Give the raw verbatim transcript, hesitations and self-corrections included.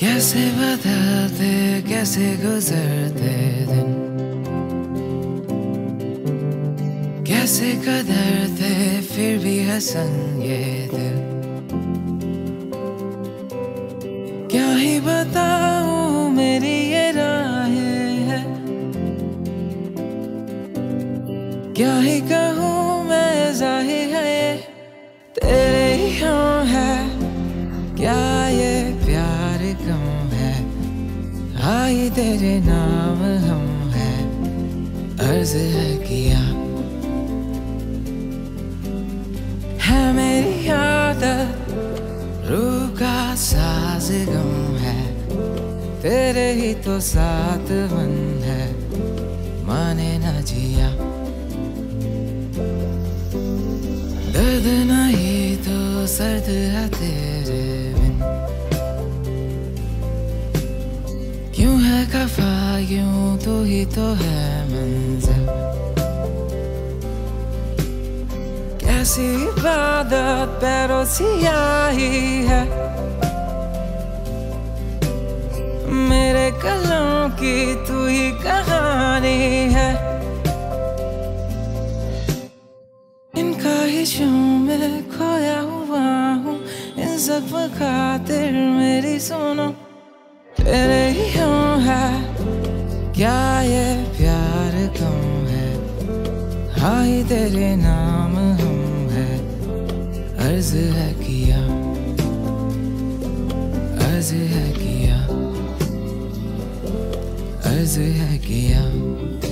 कैसे बदलते कैसे गुजरते दिन, कैसे कदरते फिर भी हसन ये दिल। क्या ही बताऊं मेरी ये राहें हैं, क्या ही कहूँ मैं ज़ाहिर है ये तेरे ही हों है। क्या ये प्यार क्यों है, आई तेरे नाम हम है, अर्ज है किया है मेरी आदत, रूह का साज गम है, तेरे ही तो साथ मन है, माने न जिया। दर्द नहीं तो सर्द है तेरे बिन, क्यों है खफा यूं तू ही तो है मंजिल। कैसी इबादत पैरों सियाही है, मेरे कलों की तू ही कहानी है। इन ख्वाहिशों में खोया हुआ हूँ, इन सब खातिर मेरी सुनो तेरे ही हों है। क्या ये प्यार कम है, हाय तेरे नाम हम है, अर्ज है किया अर्ज है किया अर्ज है किया।